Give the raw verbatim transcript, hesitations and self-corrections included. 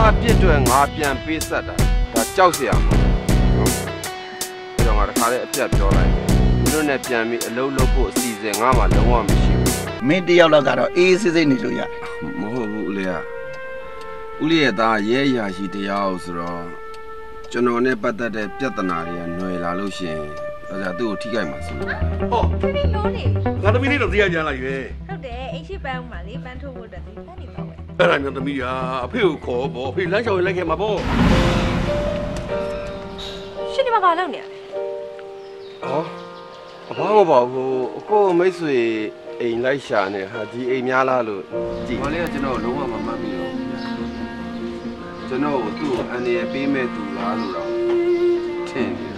ပြစ်တွေငါပြန်ပေးဆက်တာဒါကြောက်เสียမှာနော်အဲ့တော့ငါတခါလေးအပြတ်ပြောလိုက်တယ်တို့နဲ့ပြန်ပြီးအလုပ်လုပ်ဖို့အစီအစဉ်ငါမှလုံးဝမရှိဘူးမင်းတယောက်တော့ကတော့အေးစစ်စစ်နေလို့ရတယ်မဟုတ်ဘူးဦးလေးကဦးလေးရဲ့သားရဲရာရှိတရားဆိုတော့ကျွန်တော်နဲ့ပတ်သက်တဲ့ပြဿနာတွေကຫນွယ်လာလို့ရှိရင်ဒါကြသူ့ကိုထိခိုက်မှာဆိုလို့ဟောဒီလိုလေငါသမီးလေးတော့တရားကြမ်းလိုက်ရွေးဟုတ်တယ်အိတ်ရှိပန်းမှာလေပန်းထုတ်ဖို့တက်တယ်ပန်းနေပါဝဲအဲ့ဒါမျိုးသမီးကအဖေကိုခေါ်ပေါ့အဖေလမ်းလျှောက်လိုက်ခဲ့မှာပေါ့ရှင်ဒီမှာဘာလုပ်နေရလဲဟောဘာမပါဘူးအကိုမိတ်ဆွေအိမ်လိုက်ရှာနေဟာဒီအိမ်များလားလို့ကြည့်ဘာလဲကျွန်တော်လုံးဝမမှတ်မိတော့ကျွန်တော်သူ့ကိုအန်ရပေးမဲ့သူလားလို့တော့ထင်တယ်